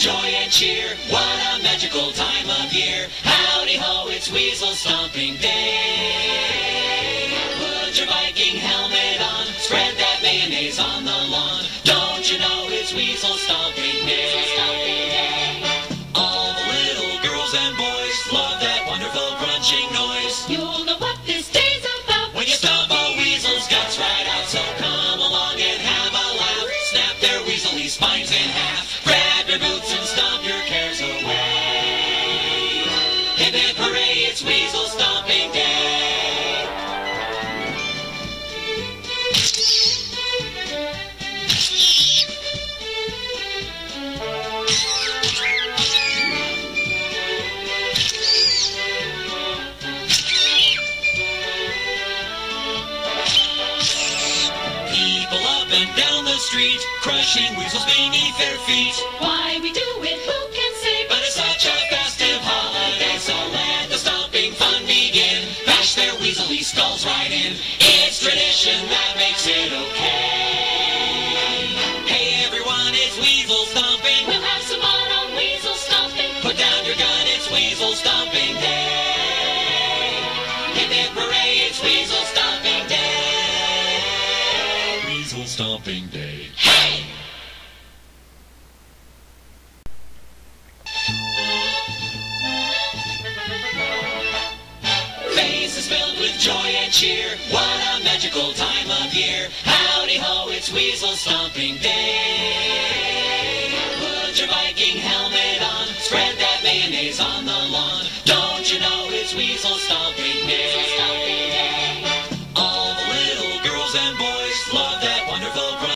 joy and cheer. What a magical time of year. Howdy ho, it's Weasel Stomping Day. Put your Viking helmet on, spread that mayonnaise on the lawn. Don't you know it's Weasel Stomping Day? All the little girls and boys love that wonderful crunching noise. You'll know what this day's about when you stomp a weasel's guts right out. So come along and have a laugh. Snap their weaselly spines in half. Grab your boots and stomp your cares away. Hip hip hooray, it's Weasel Stomping Day. People up and down the street, crushing weasels beneath their feet. Why we do it, who can say? But it's such a festive holiday, so let the stomping fun begin. Bash their weaselly skulls right in. It's tradition that makes it okay. Hey everyone, it's Weasel Stomping. We'll have some fun on Weasel Stomping. Put down your gun, it's Weasel Stomping Day. Hip hip hooray, it's Weasel Stomping Day. Weasel Stomping Day. Hey! Faces filled with joy and cheer. What a magical time of year. Howdy ho, it's Weasel Stomping Day. Put your Viking helmet on, spread that mayonnaise on the lawn. Don't you know it's Weasel Stomping Day?